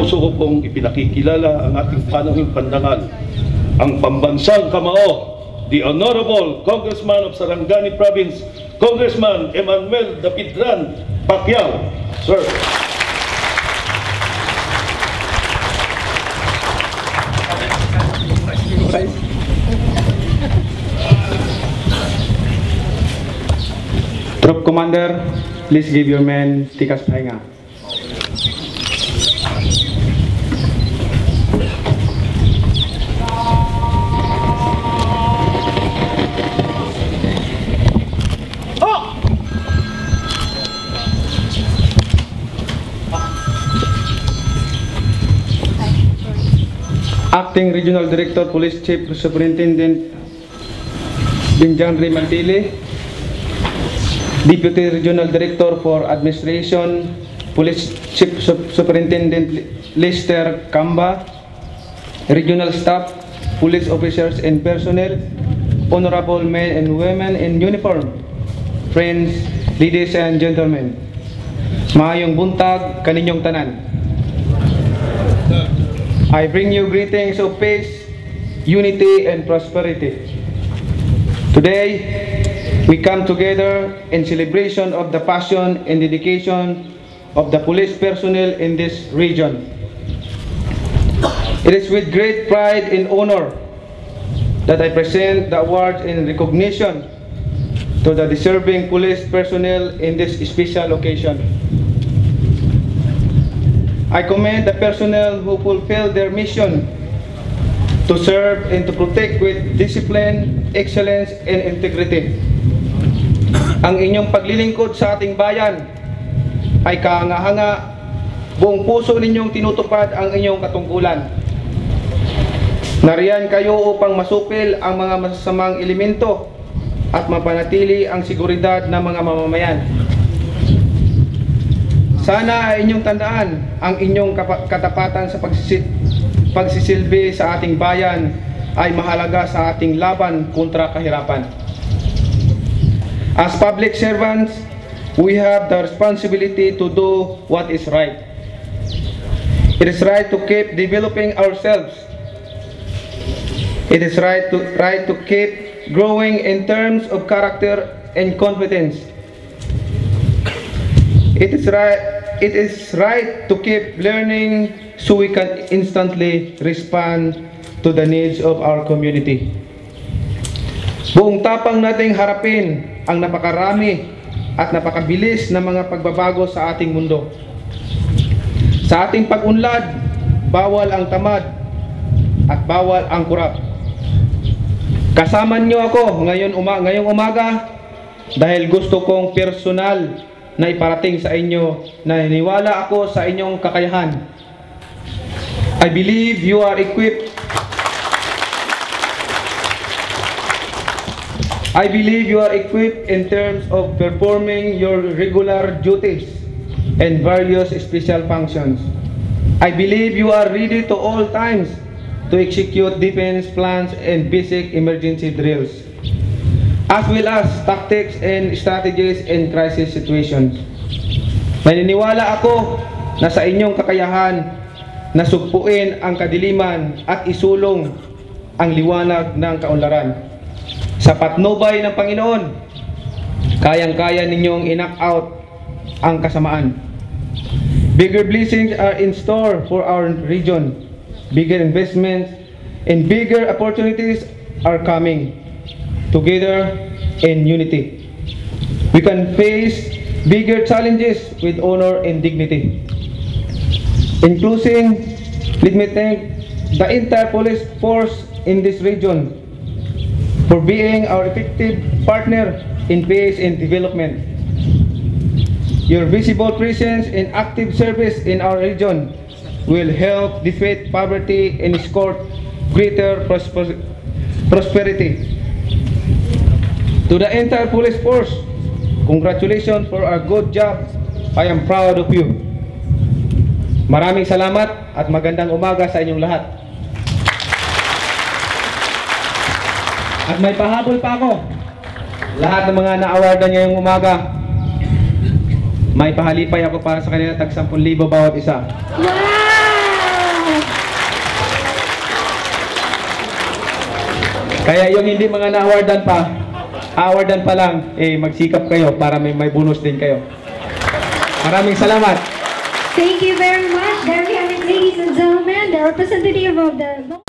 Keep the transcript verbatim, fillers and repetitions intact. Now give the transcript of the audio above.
puso ko pong ipinakikilala ang ating panahing pandangal, ang pambansang kamao, the Honorable Congressman of Sarangani Province, Congressman Emmanuel Davidran Pacquiao. Sir. Troop Commander, please give your men tikas pahinga. Acting Regional Director, Police Chief Superintendent Binjanri Mantili, Deputy Regional Director for Administration, Police Chief Superintendent Lester Kamba, Regional Staff, Police Officers and Personnel, Honorable men and women in uniform, friends, ladies and gentlemen, maayong buntag kaninyong tanan. I bring you greetings of peace, unity, and prosperity. Today, we come together in celebration of the passion and dedication of the police personnel in this region. It is with great pride and honor that I present the awards in recognition to the deserving police personnel in this special occasion. I commend the personnel who fulfill their mission to serve and to protect with discipline, excellence, and integrity. Ang inyong paglilingkod sa ating bayan ay kahanga-hanga, buong puso ninyong tinutupad ang inyong katungkulan. Nariyan kayo upang masupil ang mga masasamang elemento at mapanatili ang seguridad ng mga mamamayan. Sana ay inyong tandaan ang inyong katapatan sa pagsisil pagsisilbi sa ating bayan ay mahalaga sa ating laban kontra kahirapan. As public servants, we have the responsibility to do what is right. It is right to keep developing ourselves. It is right to, right to keep growing in terms of character and competence. It is right, it is right to keep learning so we can instantly respond to the needs of our community. Buong tapang nating harapin ang napakarami at napakabilis na mga pagbabago sa ating mundo. Sa ating pag-unlad, bawal ang tamad at bawal ang kurap. Kasama niyo ako ngayon uma ngayong umaga dahil gusto kong personal na iparating sa inyo na niniwala ako sa inyong kakayahan. I believe you are equipped. I believe you are equipped in terms of performing your regular duties and various special functions. I believe you are ready to all times to execute defense plans and basic emergency drills, as well as tactics and strategies in crisis situations. Naniniwala ako na sa inyong kakayahan na sugpuin ang kadiliman at isulong ang liwanag ng kaunlaran. Sa patnubay ng Panginoon, kayang-kaya ninyong i-knock out ang kasamaan. Bigger blessings are in store for our region. Bigger investments and bigger opportunities are coming. Together in unity, we can face bigger challenges with honor and dignity. In closing, let me thank the entire police force in this region for being our effective partner in peace and development. Your visible presence and active service in our region will help defeat poverty and escort greater prosper prosperity. To the entire police force, congratulations for a good job. I am proud of you. Maraming salamat at magandang umaga sa inyong lahat. At may pahabol pa ako. Lahat ng mga na-awardan ngayong umaga, may pahalipay ako para sa kanila, tag sampung libo bawat isa. Wow! Kaya yung hindi mga na-awardan pa, awardan pa lang, eh magsikap kayo para may, may bonus din kayo. Maraming salamat. Thank you very much. There we have it, ladies and gentlemen, the representative of the